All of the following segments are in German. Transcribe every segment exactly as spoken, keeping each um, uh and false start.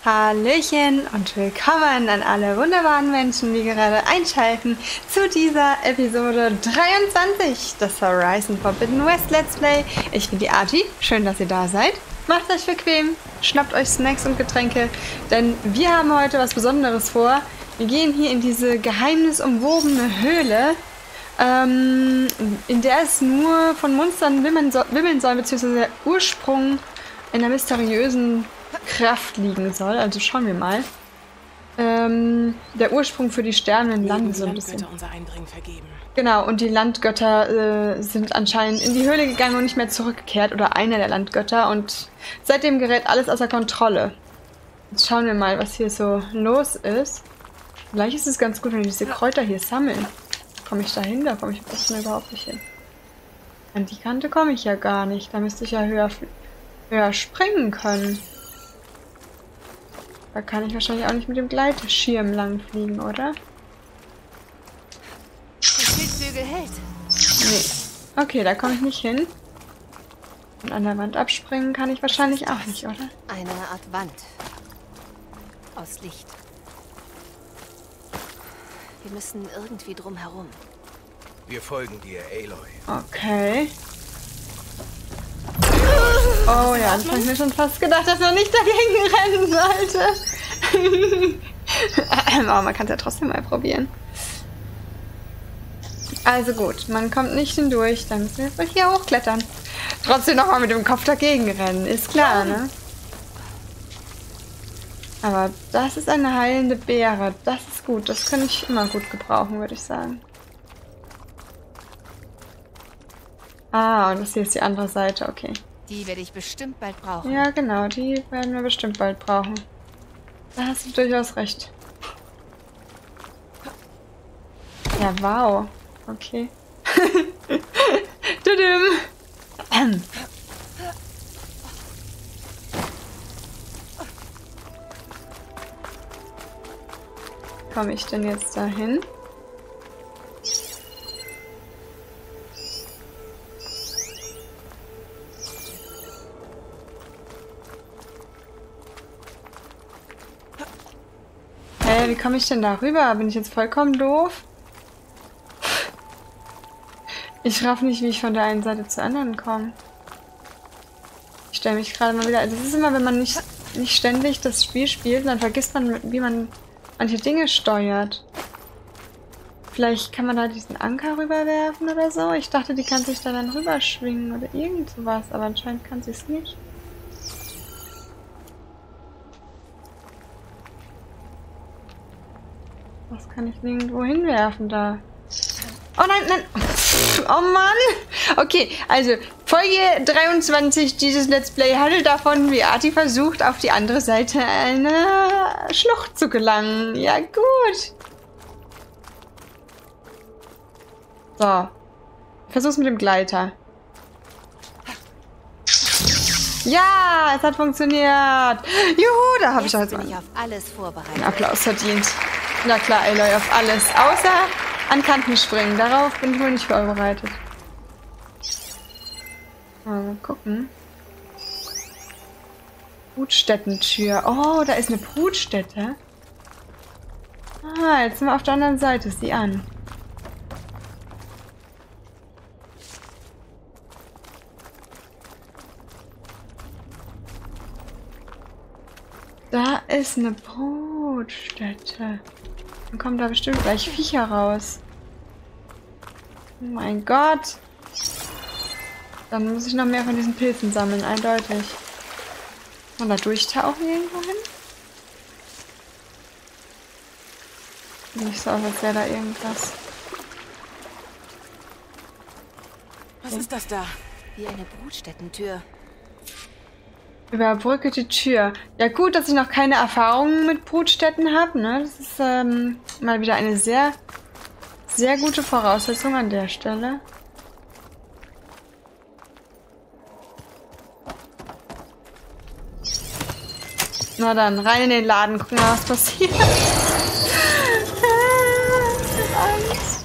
Hallöchen und willkommen an alle wunderbaren Menschen, die gerade einschalten zu dieser Episode dreiundzwanzig des Horizon Forbidden West Let's Play. Ich bin die Arti, schön, dass ihr da seid. Macht euch bequem, schnappt euch Snacks und Getränke, denn wir haben heute was Besonderes vor. Wir gehen hier in diese geheimnisumwobene Höhle, ähm, in der es nur von Monstern wimmeln soll, wimmeln soll, beziehungsweise der Ursprung einer mysteriösen Kraft liegen soll. Also schauen wir mal. Ähm, der Ursprung für die sterbenden Lande so ein bisschen. Unser Eindringen vergeben. Genau, und die Landgötter äh, sind anscheinend in die Höhle gegangen und nicht mehr zurückgekehrt. Oder einer der Landgötter. Und seitdem gerät alles außer Kontrolle. Jetzt schauen wir mal, was hier so los ist. Vielleicht ist es ganz gut, wenn wir diese Kräuter hier sammeln. Komme ich da hin? Da komme ich am besten überhaupt nicht hin. An die Kante komme ich ja gar nicht. Da müsste ich ja höher, höher springen können. Da kann ich wahrscheinlich auch nicht mit dem Gleitschirm lang fliegen, oder? Der Schildflügel hält. Nee. Okay, da komme ich nicht hin. Und an der Wand abspringen kann ich wahrscheinlich auch nicht, oder? Eine Art Wand. Aus Licht. Wir müssen irgendwie drum herum. Wir folgen dir, Aloy. Okay. Oh ja, das habe ich mir schon fast gedacht, dass man nicht dagegen rennen sollte. Aber man kann es ja trotzdem mal probieren. Also gut, man kommt nicht hindurch, dann müssen wir jetzt hier hochklettern. Trotzdem nochmal mit dem Kopf dagegen rennen, ist klar, ne? Aber das ist eine heilende Beere, das ist gut, das kann ich immer gut gebrauchen, würde ich sagen. Ah, und das hier ist die andere Seite, okay. Die werde ich bestimmt bald brauchen. Ja, genau, die werden wir bestimmt bald brauchen. Da hast du durchaus recht. Ja, wow. Okay. Tudum. Komme ich denn jetzt dahin? Wie komme ich denn da rüber? Bin ich jetzt vollkommen doof? Ich raff nicht, wie ich von der einen Seite zur anderen komme. Ich stelle mich gerade mal wieder... Also das ist immer, wenn man nicht, nicht ständig das Spiel spielt, dann vergisst man, wie man manche Dinge steuert. Vielleicht kann man da diesen Anker rüberwerfen oder so. Ich dachte, die kann sich da dann rüberschwingen oder irgend sowas, aber anscheinend kann sie es nicht. Was kann ich nirgendwo hinwerfen da? Oh nein, nein! Oh Mann! Okay, also Folge dreiundzwanzig dieses Let's Play handelt davon, wie Arti versucht, auf die andere Seite einer Schlucht zu gelangen. Ja, gut. So. Versuch's mit dem Gleiter. Ja, es hat funktioniert. Juhu, da habe ich jetzt bin ich auf alles vorbereitet. einen Applaus verdient. Na klar, Aloy, auf alles. Außer an Kanten springen. Darauf bin ich wohl nicht vorbereitet. Mal gucken. Brutstättentür. Oh, da ist eine Brutstätte. Ah, jetzt sind wir auf der anderen Seite. Sieh an. Da ist eine Brutstätte. Dann kommen da bestimmt gleich Viecher raus. Oh mein Gott. Dann muss ich noch mehr von diesen Pilzen sammeln, eindeutig. Kann man da durchtauchen irgendwo hin? Nicht so, als wäre da irgendwas. Was ist das da? Wie eine Brutstättentür. Überbrücke die Tür. Ja gut, dass ich noch keine Erfahrungen mit Brutstätten habe, ne? Das ist ähm, mal wieder eine sehr, sehr gute Voraussetzung an der Stelle. Na dann, rein in den Laden, gucken mal, was passiert. Angst.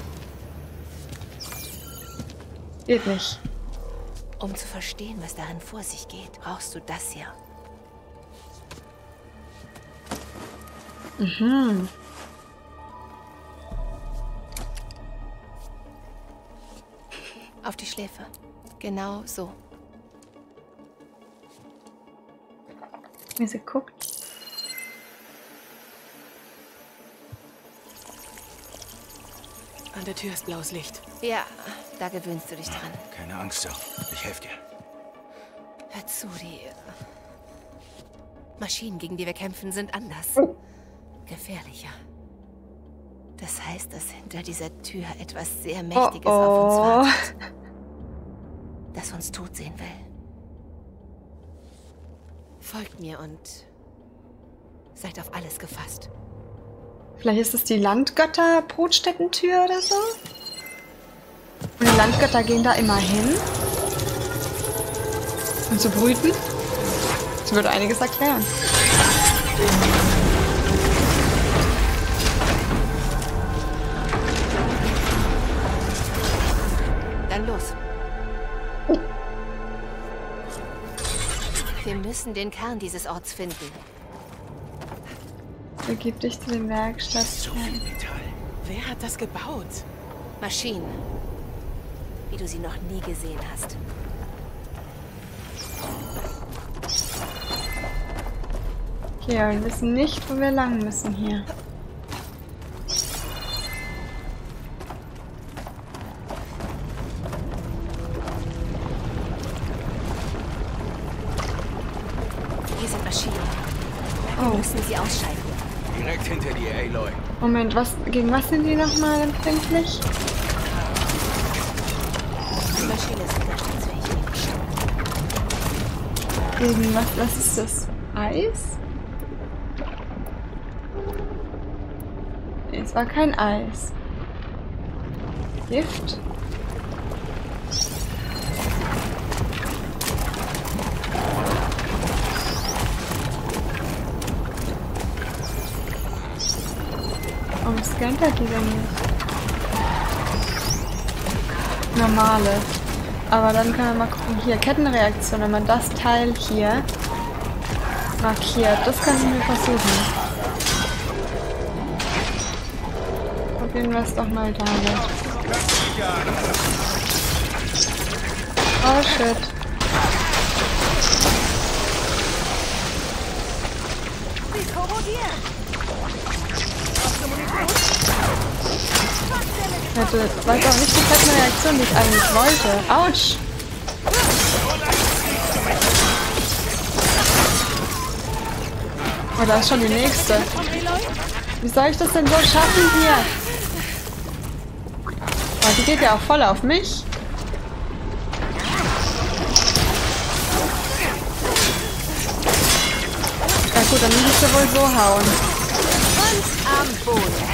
Geht nicht. Um zu verstehen, was darin vor sich geht, brauchst du das hier. Mhm. Auf die Schläfe. Genau so. Wie sie guckt. An der Tür ist blaues Licht. Ja, da gewöhnst du dich dran. Keine Angst, Sam. Ich helfe dir. Hör zu, die Maschinen, gegen die wir kämpfen, sind anders. Gefährlicher. Das heißt, dass hinter dieser Tür etwas sehr Mächtiges oh, oh. auf uns wartet. Das uns tot sehen will. Folgt mir und seid auf alles gefasst. Vielleicht ist es die Landgötter-Brutstättentür oder so? Und die Landgötter gehen da immer hin. Um zu brüten? Das würde einiges erklären. Dann los. Wir müssen den Kern dieses Orts finden. Begib dich zu den Werkstätten. So viel Metall. Wer hat das gebaut? Maschinen. Wie du sie noch nie gesehen hast. Okay, aber wir wissen nicht, wo wir lang müssen hier. Hier sind Maschinen. Oh. Wir müssen sie ausschalten. Direkt hinter dir, Aloy. Moment, was, gegen was sind die nochmal empfindlich? Die Maschine ist widerstandsfähig. Gegen was, was ist das? Eis? Nee, es war kein Eis. Gift? Warum scannt er die denn nicht? Normale. Aber dann können wir mal gucken. Hier, Kettenreaktion. Wenn man das Teil hier markiert, das können wir versuchen. Probieren wir es doch mal damit. Oh shit. Ich hätte, weiß auch nicht die Kettenreaktion, die ich eigentlich wollte. Autsch! Oh, da ist schon die nächste. Wie soll ich das denn so schaffen hier? Oh, die geht ja auch voll auf mich. Ja gut, dann muss ich sie wohl so hauen. Und am Boden.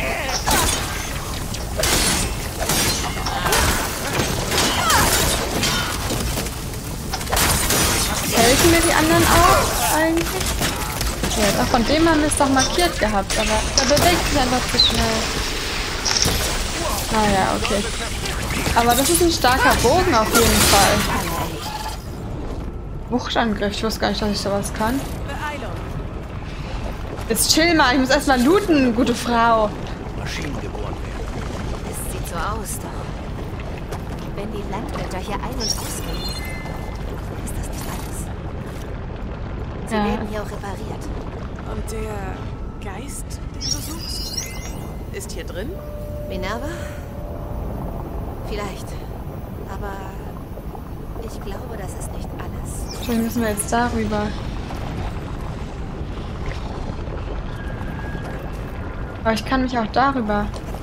Helfen mir die anderen auch eigentlich? Ja, auch von dem haben wir es doch markiert gehabt, aber der bewegt sich einfach zu schnell. Naja, okay. Aber das ist ein starker Bogen auf jeden Fall. Wuchtangriff, ich wusste gar nicht, dass ich sowas kann. Jetzt chill mal, ich muss erstmal looten, gute Frau. Maschinen geboren werden. Es sieht so aus, doch. Wenn die Landgötter hier ein- und ausgehen, ist das nicht alles. Sie Ja. werden hier auch repariert. Und der Geist, den du suchst, ist hier drin? Minerva? Vielleicht. Aber ich glaube, das ist nicht alles. Vielleicht müssen wir jetzt darüber. Aber ich kann mich auch darüber.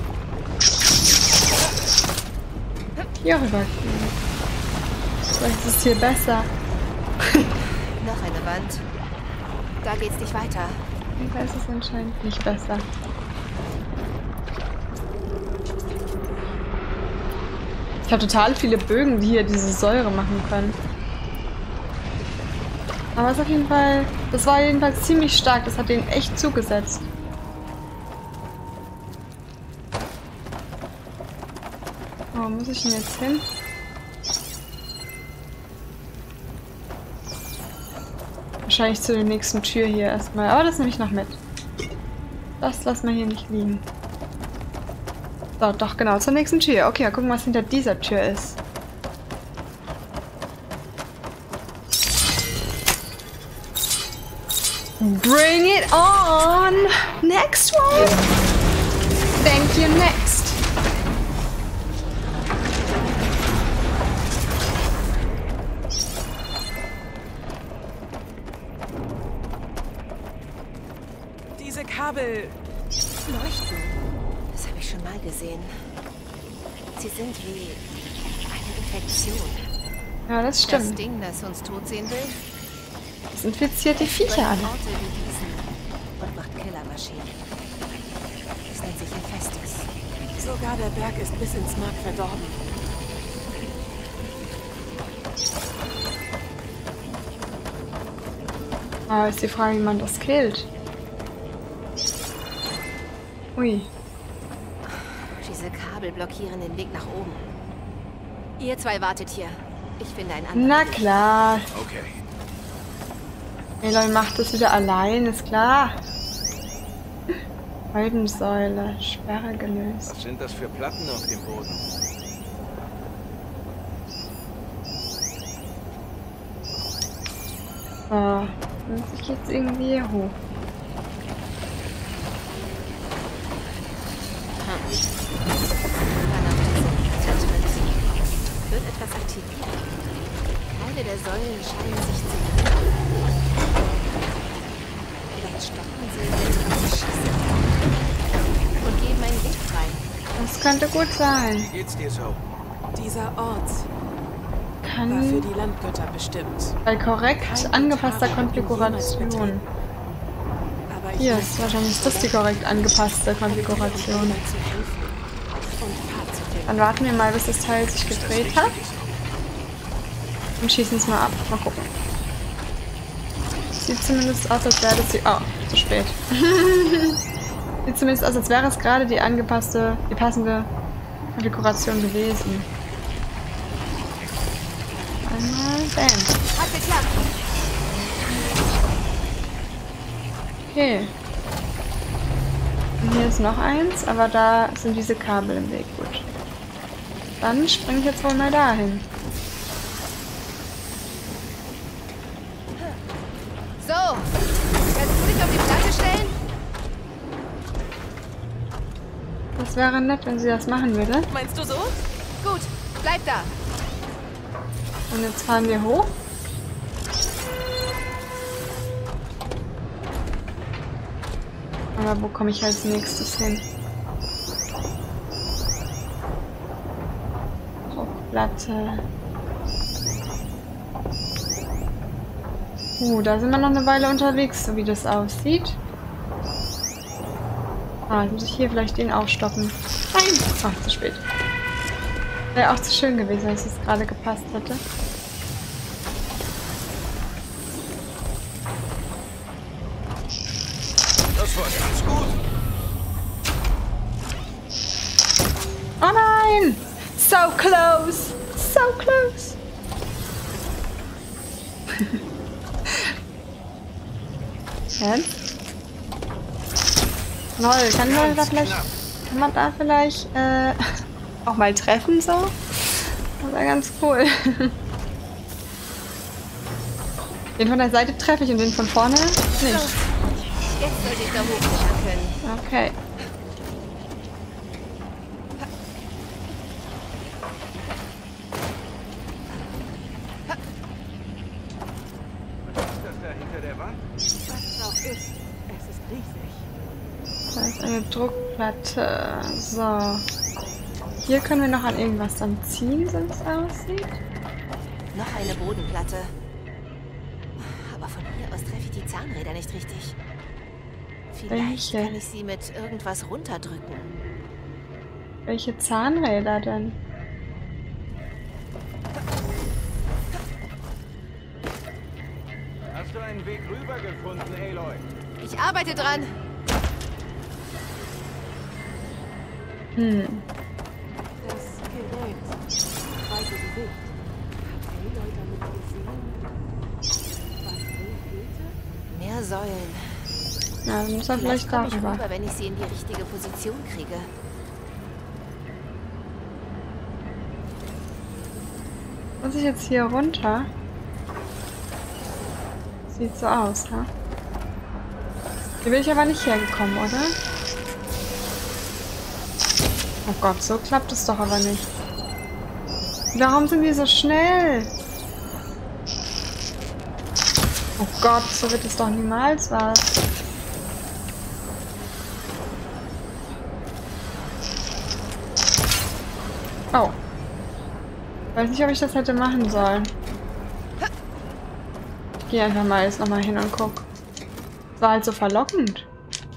Hier rüber gehen. Vielleicht ist es hier besser. Noch eine Wand. Da geht's nicht weiter. Da ist es anscheinend nicht besser. Ich habe total viele Bögen, die hier diese Säure machen können. Aber es ist auf jeden Fall. Das war jedenfalls ziemlich stark. Das hat denen echt zugesetzt. Wo muss ich denn jetzt hin? Wahrscheinlich zu der nächsten Tür hier erstmal. Aber das nehme ich noch mit. Das lassen wir hier nicht liegen. So, doch, genau, zur nächsten Tür. Okay, mal gucken, was hinter dieser Tür ist. Bring it on! Next one! Thank you, next! Diese Kabel Leuchten. Das habe ich schon mal gesehen. Sie sind wie eine Infektion. Ja, das Das stimmt. Ding, das uns tot sehen will, Das infiziert die Viecher übernimmt alle. Orte wie diesen und macht Killermaschinen. Es nennt sich Hephaestus. Sogar der Berg ist bis ins Mark verdorben. Aber ist die Frage, wie man das killt. Ui. Diese Kabel blockieren den Weg nach oben. Ihr zwei wartet hier. Ich finde einen anderen. Na Weg. klar. Okay. Aloy macht das wieder allein, ist klar. Holdensäule, Sperre gelöst. Was sind das für Platten auf dem Boden? So, muss ich jetzt irgendwie hier hoch. Wird etwas aktiviert. Teile der Säulen scheinen sich zu bewegen. Vielleicht stoppen sie, wenn sie schießen. Und geben einen Weg frei. Das könnte gut sein. Wie geht's dir so? Dieser Ort war für Kann die Landgötter bestimmt. bei korrekt Kein angepasster Gitarre hat ihn jemals Konfiguration. betreten. Aber ich Hier möchte ist wahrscheinlich ist das die korrekt angepasste Konfiguration. ihnen zu helfen und Pfad zu finden. Dann warten wir mal, bis das Teil sich gedreht hat. Und schießen es mal ab. Mal gucken. Sieht zumindest aus, als wäre das die... Oh, zu spät. Sieht zumindest aus, als wäre es gerade die angepasste, die passende Konfiguration gewesen. Einmal, bam. Hat geklappt. Okay. Und hier ist noch eins, aber da sind diese Kabel im Weg. Gut. Dann springe ich jetzt wohl mal dahin. So, kannst du dich auf die Platte stellen? Das wäre nett, wenn sie das machen würde. Meinst du so? Gut, bleib da. Und jetzt fahren wir hoch. Aber wo komme ich als nächstes hin? Druckplatte. Uh, da sind wir noch eine Weile unterwegs, so wie das aussieht. Ah, jetzt muss ich hier vielleicht den aufstoppen. Nein! Ach, zu spät. Wäre auch zu schön gewesen, wenn es gerade gepasst hätte. Das war ganz gut. Oh nein! So close! So close! Jetzt? Lol, kann man da vielleicht, kann man da vielleicht äh, auch mal treffen so? Das wäre ganz cool. Den von der Seite treffe ich und den von vorne nicht. Jetzt sollte ich da hochklettern können. Okay. Was ist das da hinter der Wand? Was es auch ist, es ist riesig. Da ist eine Druckplatte. So. Hier können wir noch an irgendwas dann ziehen, so wie es aussieht. Noch eine Bodenplatte. Aber von hier aus treffe ich die Zahnräder nicht richtig. Vielleicht Welche? kann ich sie mit irgendwas runterdrücken. Welche Zahnräder denn? Hast du einen Weg rüber gefunden, Aloy? Ich arbeite dran. Hm. Das Gerät weiter bewegt. Hat Aloy damit gesehen, was Ray fehlte? Mehr Säulen. Ja, dann muss er Vielleicht vielleicht komme ich darüber. rüber, wenn ich sie in die richtige Position kriege. Muss ich jetzt hier runter? Sieht so aus, ha? Hier bin ich aber nicht hergekommen, oder? Oh Gott, so klappt es doch aber nicht. Warum sind die so schnell? Oh Gott, so wird es doch niemals was. Oh. Weiß nicht, ob ich das hätte machen sollen. Ich gehe einfach mal jetzt nochmal hin und guck. War halt so verlockend.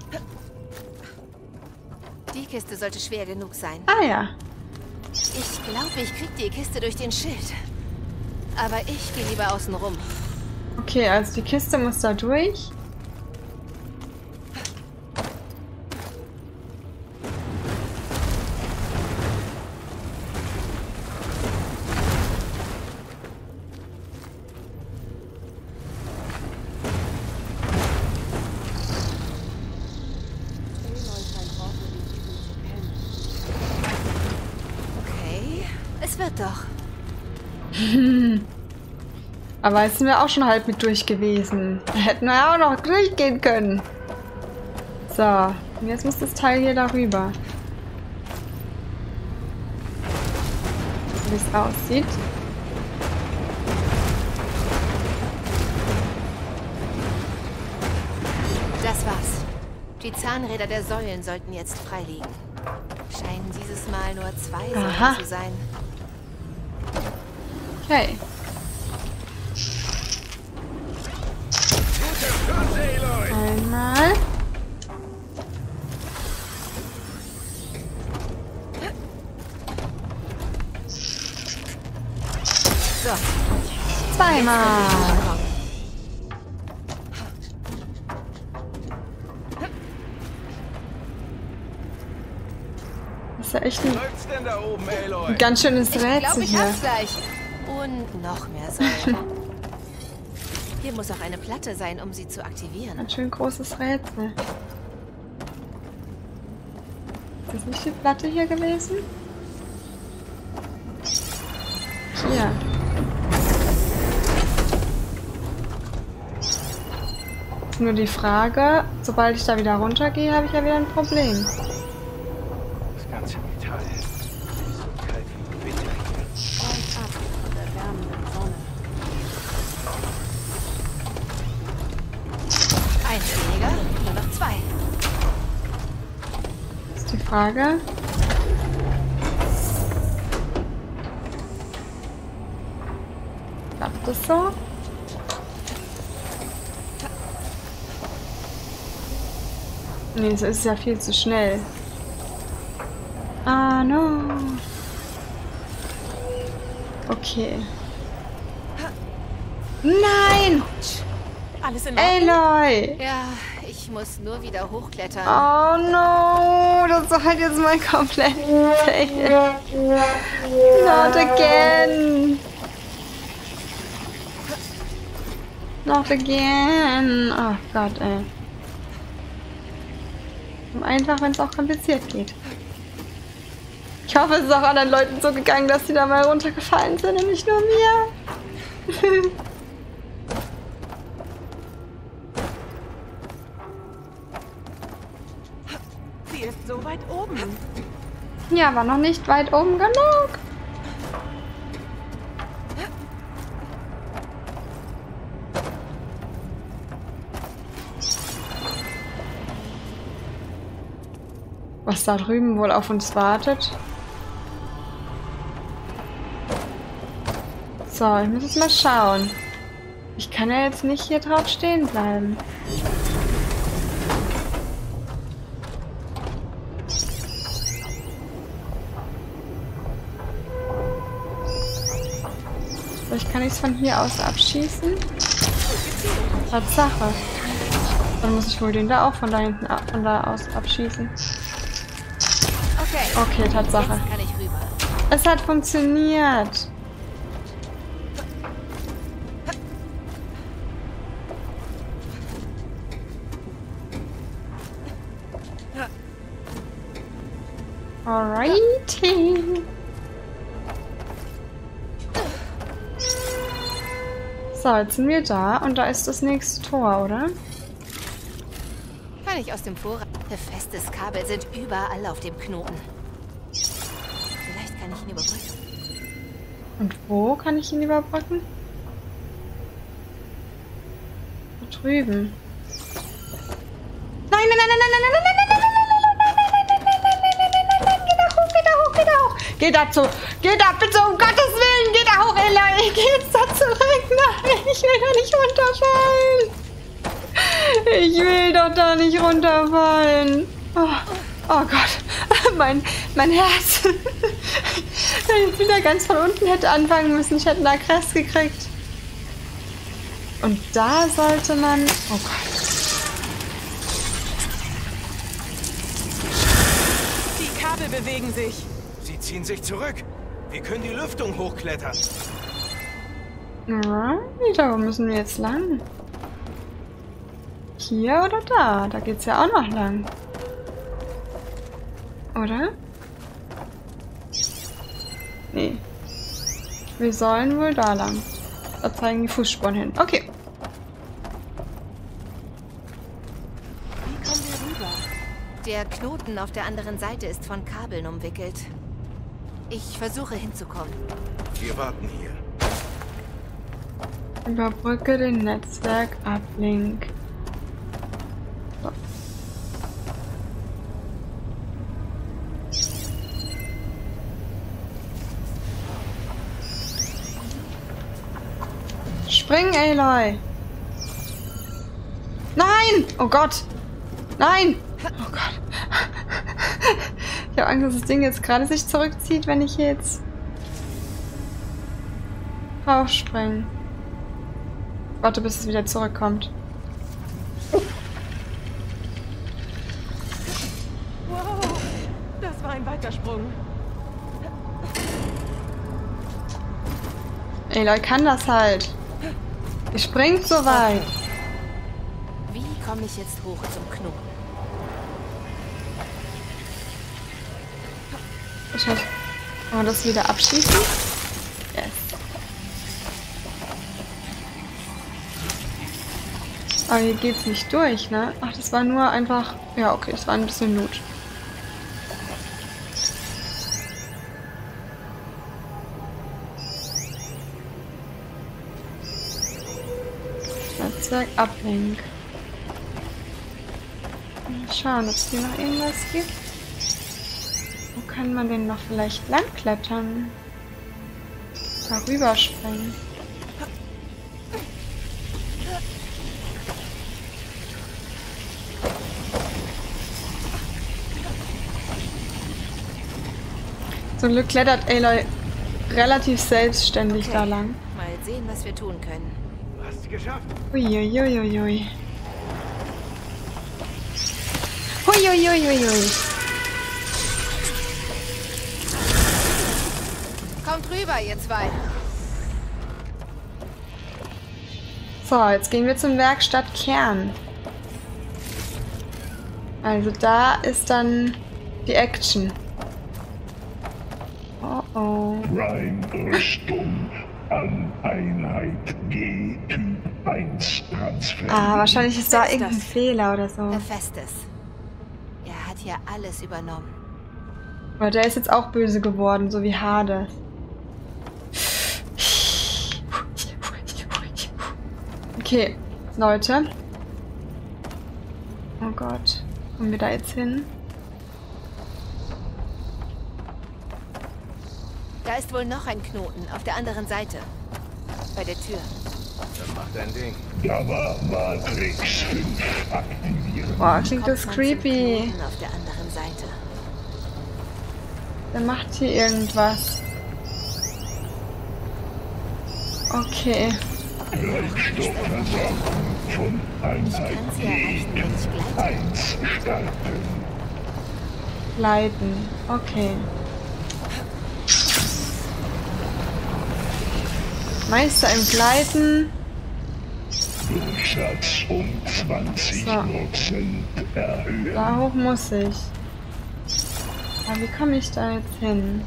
Die Kiste sollte schwer genug sein. Ah ja. Ich glaube, ich krieg die Kiste durch den Schild. Aber ich gehe lieber außen rum. Okay, also die Kiste muss da durch. Okay, es wird doch. Aber jetzt sind wir auch schon halb mit durch gewesen. Da hätten wir ja auch noch durchgehen können. So, und jetzt muss das Teil hier darüber. Wie es aussieht. Das war's. Die Zahnräder der Säulen sollten jetzt frei liegen. Scheinen dieses Mal nur zwei Aha. Säulen zu sein. Okay. Einmal. So. Zweimal. Das ist ja echt ein, Läuft's denn da oben, Aloy? ein ganz schönes Ich glaube, Rätsel ich hier. hab's gleich. Und noch mehr Säulen. Hier muss auch eine Platte sein, um sie zu aktivieren. Ein schön großes Rätsel. Ist das nicht die Platte hier gewesen? Hier. Ist nur die Frage, sobald ich da wieder runtergehe, habe ich ja wieder ein Problem. Das ganze Metall ist so kalt wie Winter hier. Und ab von der wärmenden Sonne. Eins weniger, nur noch zwei. Ist die Frage. Klappt das so? Nee, so ist es ja viel zu schnell. Ah, no. Okay. Nein! Alles in Ordnung? Aloy! Ja, ich muss nur wieder hochklettern. Oh no! Das ist halt jetzt mal komplett fail. Not again! Not again! Oh Gott, ey. Einfach, wenn es auch kompliziert geht. Ich hoffe, es ist auch anderen Leuten so gegangen, dass sie da mal runtergefallen sind und nicht nur mir. Sie ist so weit oben. Ja, war noch nicht weit oben genug. Was da drüben wohl auf uns wartet. So, ich muss jetzt mal schauen. Ich kann ja jetzt nicht hier drauf stehen bleiben. Vielleicht kann ich es von hier aus abschießen. Tatsache. Dann muss ich wohl den da auch von da hinten ab, von da aus abschießen. Okay. Okay, Tatsache. Jetzt kann ich rüber. Es hat funktioniert. Alrighty. So, jetzt sind wir da und da ist das nächste Tor, oder? Kann ich aus dem Vorrat. Befestes Kabel sind überall auf dem Knoten. Vielleicht kann ich ihn überbrücken. Und wo kann ich ihn überbrücken? Da drüben. Nein, nein, nein, nein, nein, nein, nein, nein, nein, nein, nein, nein, nein, nein, nein, nein, nein, nein, geh da hoch, geh da hoch, geh da hoch. Geh dazu, geh da bitte, um Gottes Willen, geh da hoch, Eloy. Geh jetzt da zurück. Nein, ich will da nicht runterfallen. Ich will doch da nicht runterfallen. Oh, oh Gott, mein, mein Herz. Wenn ich wieder ganz von unten hätte anfangen müssen, ich hätte einen Kress gekriegt. Und da sollte man... Oh Gott. Die Kabel bewegen sich. Sie ziehen sich zurück. Wir können die Lüftung hochklettern. Ja, da müssen wir jetzt lang. Hier oder da? Da geht's ja auch noch lang. Oder? Nee. Wir sollen wohl da lang. Da zeigen die Fußspuren hin. Okay. Wie kommen wir rüber? Der Knoten auf der anderen Seite ist von Kabeln umwickelt. Ich versuche hinzukommen. Wir warten hier. Überbrücke den Netzwerk-Uplink. So. Spring, Aloy! Nein! Oh Gott! Nein! Oh Gott! Ich habe Angst, dass das Ding jetzt gerade sich zurückzieht, wenn ich jetzt raufspringe. Warte, bis es wieder zurückkommt. Wow, das war ein weiter Sprung. Aloy kann das halt. Die springt so weit. Wie komme ich jetzt hoch zum Knoten? Wahrscheinlich kann man das wieder abschießen. Yes. Aber hier geht's nicht durch, ne? Ach, das war nur einfach... Ja, okay, das war ein bisschen Loot. Netzwerk Uplink. Mal schauen, ob es hier noch irgendwas gibt. Wo kann man denn noch vielleicht lang klettern? Darüber springen. Zum Glück klettert Aloy relativ selbstständig Okay. da lang. Mal sehen, was wir tun können. Du hast es geschafft. Uiuiuiui. Uiuiuiui. Kommt rüber, ihr zwei. So, jetzt gehen wir zum Werkstattkern. Also da ist dann die Action. Oh oh. Prime-Rüstung an Einheit G Typ eins Transfer. Ah, wahrscheinlich ist da Wer ist irgendein das? Fehler oder so. Hephaestus. Er hat hier alles übernommen. Aber der ist jetzt auch böse geworden, so wie Hades. Okay, Leute. Oh Gott. Kommen wir da jetzt hin? Da ist wohl noch ein Knoten auf der anderen Seite. Bei der Tür. Dann mach dein Ding. Da war Matrix fünf aktivieren. Boah, klingt das Kommt man zum creepy. Knoten auf der anderen Seite. Der macht hier irgendwas. Okay. Treibstoffversorgung von Einheit Kann sie G erreichen, wenn ich Typ gleite. eins starten. Leiten. Okay. Meister im Gleiten. Durchsatz um zwanzig Prozent erhöhen. Da hoch muss ich. Aber wie komme ich da jetzt hin?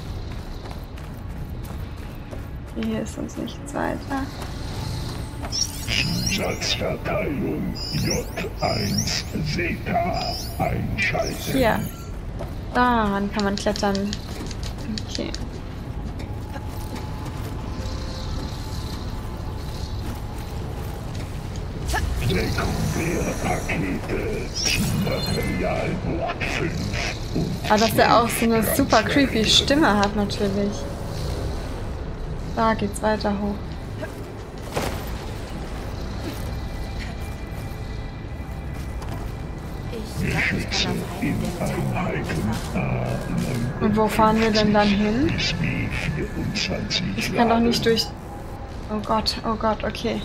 Hier ist uns nichts weiter. Zusatzverteilung J eins Zeta einschalten. Hier. Daran kann man klettern. Okay. Sekundärpakete zu Materialbucht fünf und Aber dass der auch so eine super creepy Stimme hat natürlich. Da geht's weiter hoch. Ich glaube, ich kann auf einen der Metallwagen fahren. Und wo fahren wir denn dann hin? Ich kann doch nicht durch... Oh Gott, oh Gott, okay.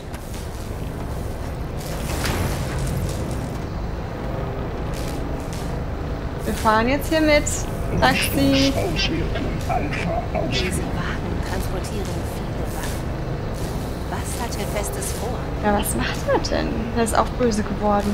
Wir fahren jetzt hier mit. Taxi. Diese Wagen transportieren viele Waffen. Was hat Hephaestus vor? Ja, was macht er denn? Der ist auch böse geworden.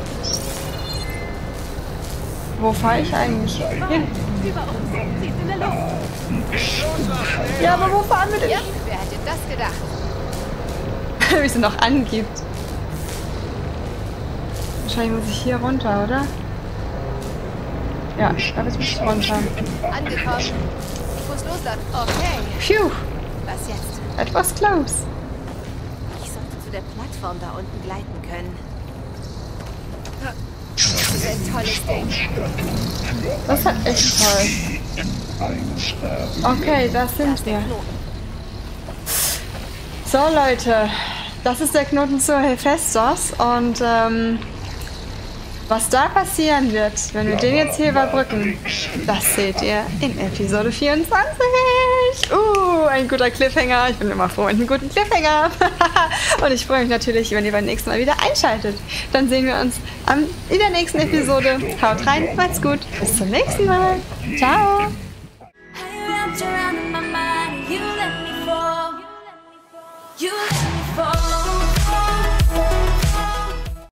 Wo fahre ich eigentlich hin? Über uns. Sie ist in der Luft. Ja, aber wo fahren wir denn? Ja, wer hätte das gedacht? Wie sie noch angibt. Wahrscheinlich muss ich hier runter, oder? Ja, da muss ich runter. Angekommen. Ich muss losladen. Okay. Phew, Was jetzt? etwas close. Ich sollte zu der Plattform da unten gleiten können. Das ist ein tolles Ding. Das hat echt toll. Okay, da sind wir. So Leute, das ist der Knoten zu Hephaestos und ähm, was da passieren wird, wenn wir den jetzt hier überbrücken, das seht ihr in Episode vierundzwanzig. Uh, ein guter Cliffhanger. Ich bin immer froh mit einem guten Cliffhanger. Und ich freue mich natürlich, wenn ihr beim nächsten Mal wieder einschaltet. Dann sehen wir uns am, in der nächsten Episode. Haut rein, macht's gut. Bis zum nächsten Mal. Ciao.